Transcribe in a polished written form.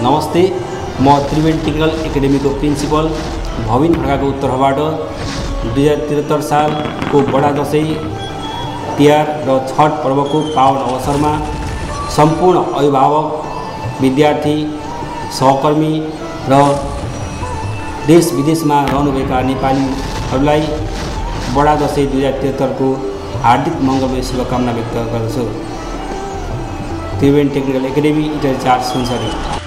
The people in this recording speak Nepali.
नमस्ते, म त्रिवेणी टेक्निकल एकाडेमीको प्रिन्सिपल भविन खड्काको उत्तरबाट 2073 सालको बडा दशैं तिहार र छठ पर्वको पावन अवसरमा सम्पूर्ण अभिभावक, विद्यार्थी, सहकर्मी र देश विदेशमा रहनुभएका नेपालीहरूलाई बडा दशैं 2073 को हार्दिक मङ्गलमय शुभकामना व्यक्त गर्दछु। Triveni technical academy Itahari 4 Sunsari.